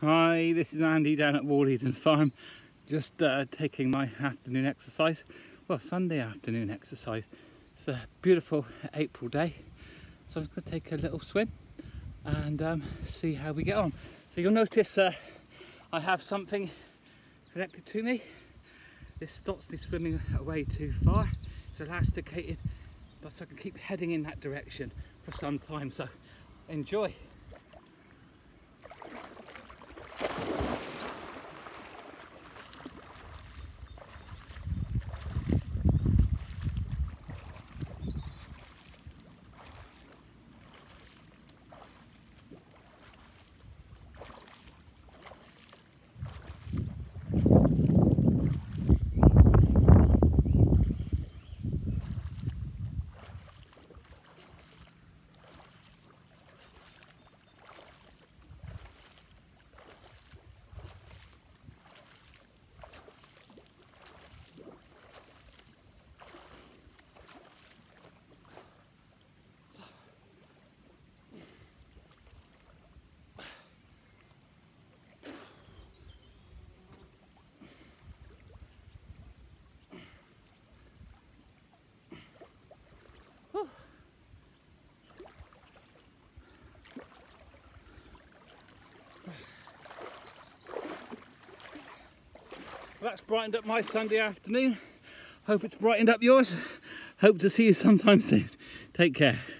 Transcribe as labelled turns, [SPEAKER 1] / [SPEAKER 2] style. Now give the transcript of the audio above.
[SPEAKER 1] Hi, this is Andy down at Warleydon Farm, just taking my afternoon exercise, well, Sunday afternoon exercise. It's a beautiful April day, so I'm just going to take a little swim and see how we get on. So you'll notice I have something connected to me. This stops me swimming away too far. It's elasticated, but so I can keep heading in that direction for some time, so enjoy. Well, that's brightened up my Sunday afternoon. Hope it's brightened up yours. Hope to see you sometime soon. Take care.